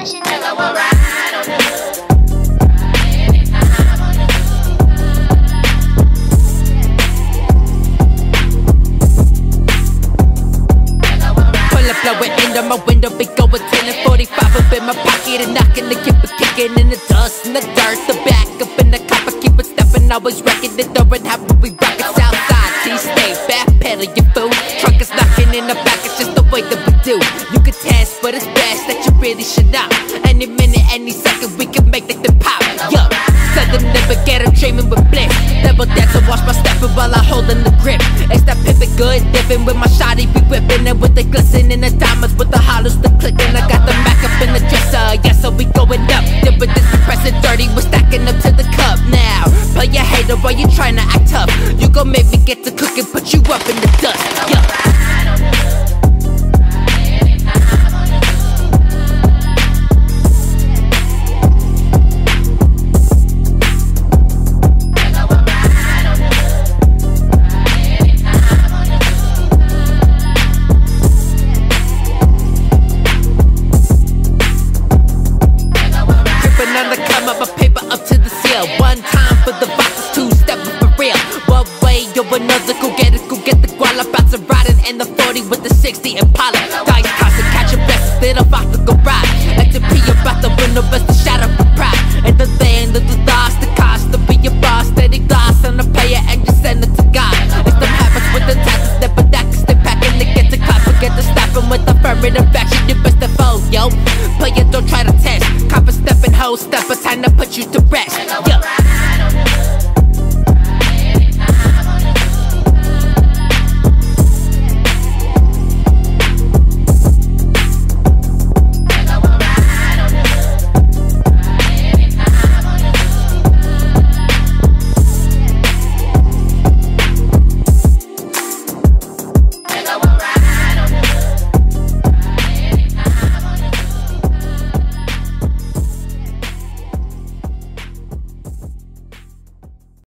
Never will ride on the hood. Blowing into my window, be going 10 and 45 up in my pocket and knocking the kipper, kicking in the dust and the dirt. The back up in the copper, keep it stepping, always wrecking the door and how we rock it outside. T-stay, backpedal your food. Truck is knocking in the back, it's just the way that we do. You can test, but it's best that you really should not. Any minute, any second, we can make that thing pop. Yo, southern never get I'm dreaming with bliss. Double dance and watch my stepping while I hold in the grip. It's that pimpin' good, dipping with my shawty, be whipping and with the glistening the diamonds with the hollows, the clicking. I got the Mac up in the dresser, yeah, so we going up. Yeah, but this compressor dirty, we're stacking up to the cup now. Play a hater while you trying to act tough. You gon' make me get to cooking, put you up in the dust, yeah.